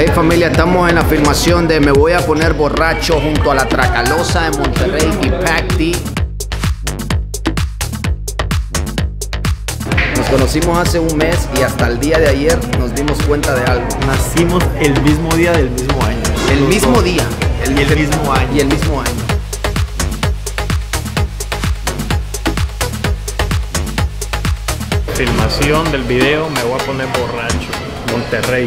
Hey familia, estamos en la filmación de Me Voy a Poner Borracho junto a La Tracalosa de Monterrey y Pac D. Nos conocimos hace un mes y hasta el día de ayer nos dimos cuenta de algo. Nacimos el mismo día del mismo año. El mismo día. Y el mismo año. Y el mismo año. Filmación del video Me Voy a Poner Borracho, Monterrey.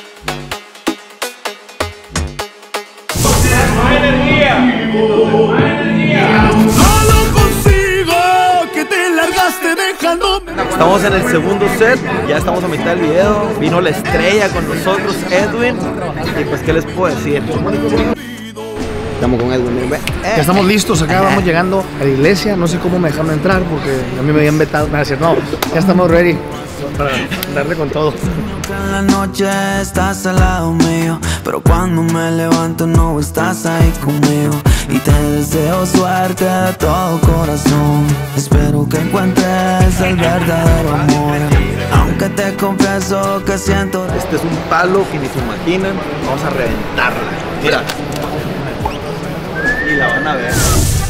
¡Más energía! ¡Más energía! ¡Solo consigo que te largaste dejándome! Estamos en el segundo set, ya estamos a mitad del video. Vino la estrella con nosotros, Edwin. Y pues, ¿qué les puedo decir? Estamos con Edwin. Ya estamos listos, acá vamos llegando a la iglesia. No sé cómo me dejaron entrar porque a mí me habían vetado. No, ya estamos ready para darle con todo. En la noche estás al lado mío, pero cuando me levanto no estás ahí conmigo. Y te deseo suerte de todo corazón. Espero que encuentres el verdadero amor, aunque te confieso que siento. Este es un palo que ni se imaginan. Vamos a reventarla. Mira. Y la van a ver.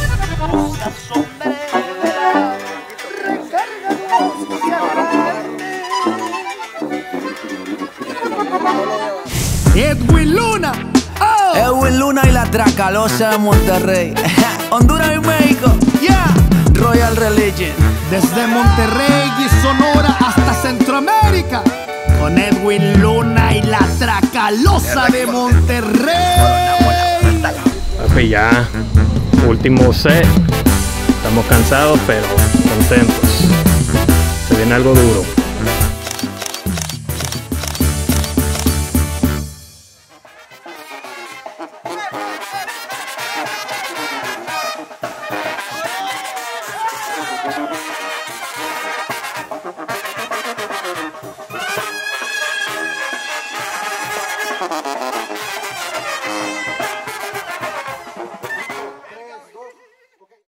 Edwin Luna. Oh. Edwin Luna y La Tracalosa de Monterrey. Honduras y México. Yeah. Royal Religion. Desde Monterrey y Sonora hasta Centroamérica. Con Edwin Luna y La Tracalosa de Monterrey. Papi, ya, último set. Estamos cansados, pero contentos. Se viene algo duro.